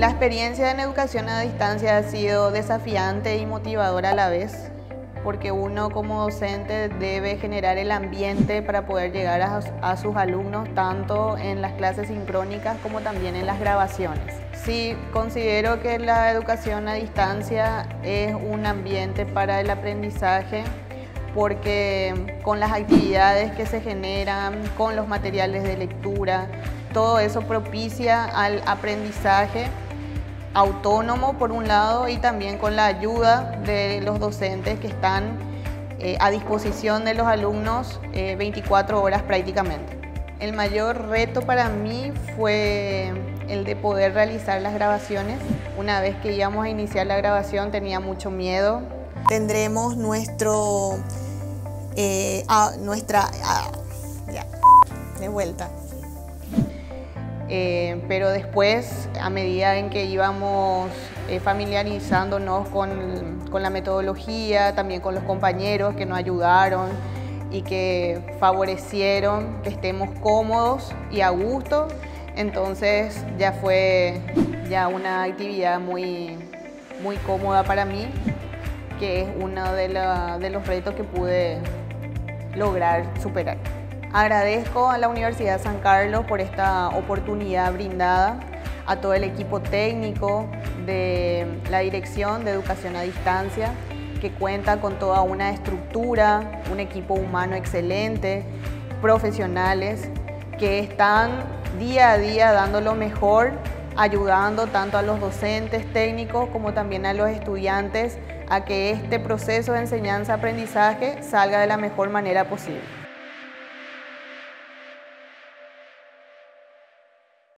La experiencia en educación a distancia ha sido desafiante y motivadora a la vez, porque uno como docente debe generar el ambiente para poder llegar a sus alumnos, tanto en las clases sincrónicas como también en las grabaciones. Sí, considero que la educación a distancia es un ambiente para el aprendizaje, porque con las actividades que se generan, con los materiales de lectura, todo eso propicia al aprendizaje autónomo por un lado y también con la ayuda de los docentes que están a disposición de los alumnos 24 horas prácticamente. El mayor reto para mí fue el de poder realizar las grabaciones. Una vez que íbamos a iniciar la grabación tenía mucho miedo. Tendremos de vuelta. Pero después, a medida en que íbamos familiarizándonos con la metodología, también con los compañeros que nos ayudaron y que favorecieron que estemos cómodos y a gusto, entonces ya fue una actividad muy cómoda para mí, que es uno de los retos que pude lograr superar. Agradezco a la Universidad San Carlos por esta oportunidad brindada, a todo el equipo técnico de la Dirección de Educación a Distancia, que cuenta con toda una estructura, un equipo humano excelente, profesionales que están día a día dando lo mejor, ayudando tanto a los docentes técnicos como también a los estudiantes a que este proceso de enseñanza-aprendizaje salga de la mejor manera posible.